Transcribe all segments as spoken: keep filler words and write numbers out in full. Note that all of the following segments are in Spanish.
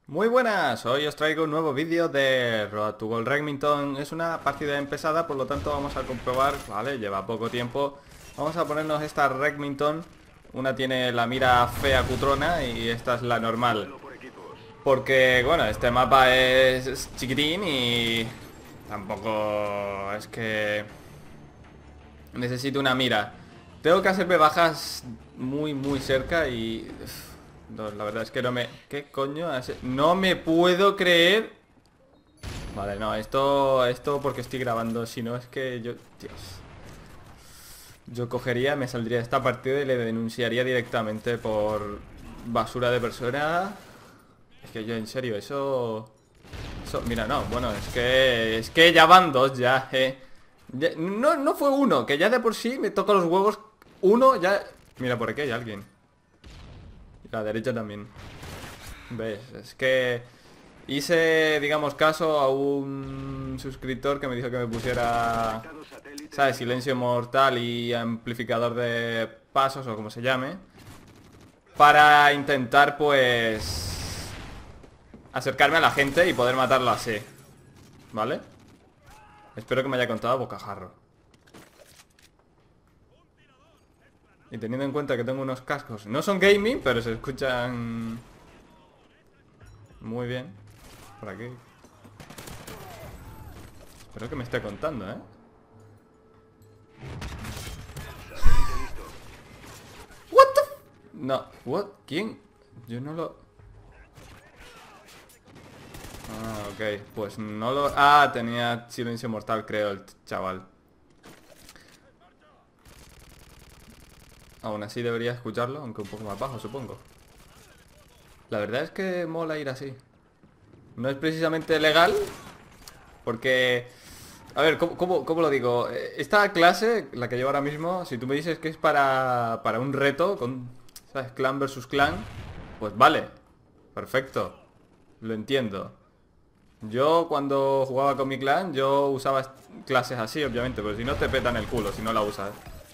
Muy buenas, hoy os traigo un nuevo vídeo de Road to Gold Remington. Es una partida empezada, por lo tanto vamos a comprobar, vale, lleva poco tiempo. Vamos a ponernos esta Remington. Una tiene la mira fea cutrona y esta es la normal. Porque, bueno, este mapa es, es chiquitín y tampoco es que necesito una mira. Tengo que hacerme bajas muy, muy cerca y... No, la verdad es que no me... ¿Qué coño hace? No me puedo creer. Vale, no, esto... Esto porque estoy grabando. Si no es que yo... Dios. Yo cogería, me saldría de esta partida y le denunciaría directamente por basura de persona. Es que yo, en serio, eso... Eso, mira, no, bueno, es que... Es que ya van dos ya, eh. Ya, no, no fue uno, que ya de por sí me toca los huevos. Uno ya... Mira, por aquí hay alguien. La derecha también. ¿Ves? Es que hice, digamos, caso a un suscriptor que me dijo que me pusiera, ¿sabes? Silencio mortal y amplificador de pasos, o como se llame, para intentar, pues, acercarme a la gente y poder matarlo así. ¿Vale? Espero que me haya contado a bocajarro. Y teniendo en cuenta que tengo unos cascos, no son gaming, pero se escuchan muy bien. Por aquí. Espero que me esté contando, ¿eh? What the f... No, what? ¿Quién? Yo no lo... Ah, ok, pues no lo... Ah, tenía silencio mortal, creo, el chaval. Aún así debería escucharlo, aunque un poco más bajo, supongo. La verdad es que mola ir así. No es precisamente legal, porque... A ver, ¿cómo, cómo, cómo lo digo? Esta clase, la que llevo ahora mismo, si tú me dices que es para, para un reto, con, ¿sabes? Clan versus clan, pues vale, perfecto, lo entiendo. Yo cuando jugaba con mi clan, yo usaba clases así, obviamente, pero si no te petan el culo, si no la usas.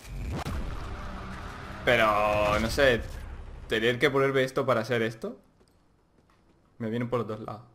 Pero, no sé, ¿tener que ponerme esto para hacer esto? Me vienen por los dos lados.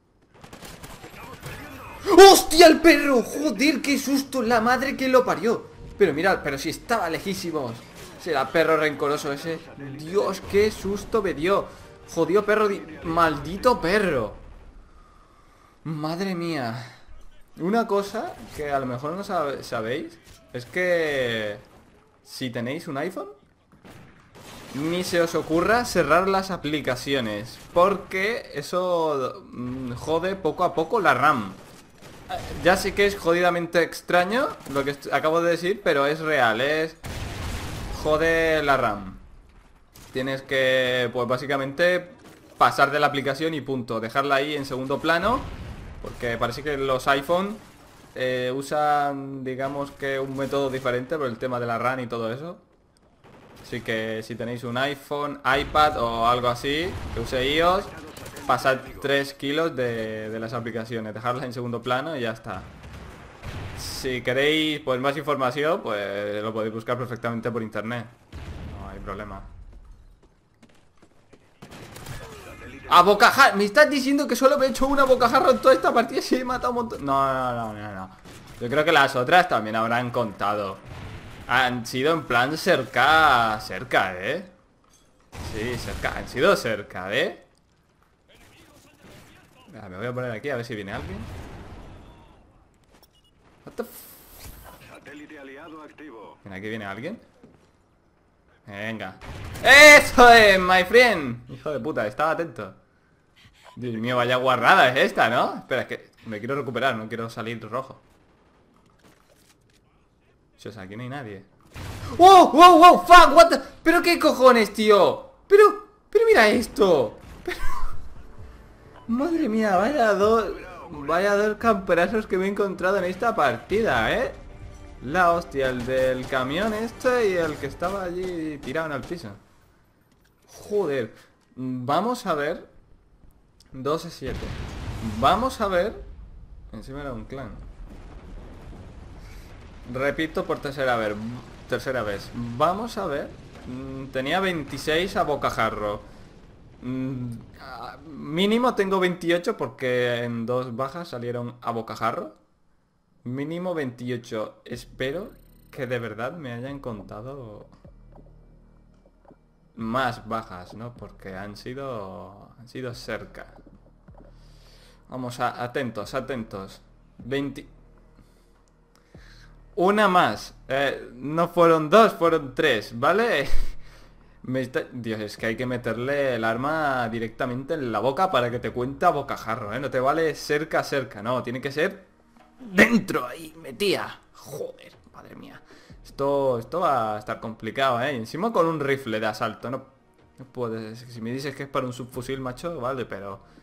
¡Hostia, el perro! ¡Joder, qué susto! La madre que lo parió. Pero mirad, pero si estaba lejísimos. Será perro rencoroso ese. Dios, qué susto me dio. Jodido perro, maldito perro. Madre mía. Una cosa que a lo mejor no sabe, sabéis es que si tenéis un iPhone, ni se os ocurra cerrar las aplicaciones, porque eso mmm, jode poco a poco la RAM. Ya sé que es jodidamente extraño lo que acabo de decir, pero es real, es... Jode la RAM. Tienes que, pues básicamente, pasar de la aplicación y punto. Dejarla ahí en segundo plano, porque parece que los iPhone eh, usan, digamos que un método diferente por el tema de la RAM y todo eso. Así que si tenéis un iPhone, iPad o algo así que use iOS, pasad tres kilos de, de las aplicaciones, dejarlas en segundo plano y ya está. Si queréis pues más información, pues lo podéis buscar perfectamente por internet. No hay problema. ¡A bocajarro! ¿Me estás diciendo que solo me he hecho una bocajarro en toda esta partida y he matado un montón? No, no, no, no, no. Yo creo que las otras también habrán contado. Han sido en plan cerca, cerca, ¿eh? Sí, cerca, han sido cerca, ¿eh? Mira, me voy a poner aquí a ver si viene alguien. What the f... Satélite aliado activo. Mira, aquí viene alguien. Venga. ¡Eso es, my friend! Hijo de puta, estaba atento. Dios mío, vaya guarrada es esta, ¿no? Espera, es que me quiero recuperar, no quiero salir rojo. O sea, aquí no hay nadie. ¡Wow! ¡Wow! ¡Wow! ¡Fuck! What the... ¿Pero qué cojones, tío? Pero... Pero mira esto. Pero... Madre mía, vaya dos... Vaya dos camperazos que me he encontrado en esta partida, ¿eh? La hostia, el del camión este y el que estaba allí tirado en el piso. Joder. Vamos a ver. doce siete. Vamos a ver. Encima era un clan. Repito por tercera vez, tercera vez. Vamos a ver. Tenía veintiséis a bocajarro. Mm, ah, mínimo tengo veintiocho porque en dos bajas salieron a bocajarro. Mínimo veintiocho. Espero que de verdad me hayan contado más bajas, ¿no? Porque han sido... Han sido cerca. Vamos, a, atentos, atentos. veinte... Una más. Eh, no fueron dos, fueron tres, ¿vale? Me está... Dios, es que hay que meterle el arma directamente en la boca para que te cuente a bocajarro, ¿eh? No te vale cerca, cerca, no. Tiene que ser dentro ahí, metía. Joder, madre mía. Esto, esto va a estar complicado, ¿eh? Y encima con un rifle de asalto, no, no puedes... Si me dices que es para un subfusil, macho, vale, pero...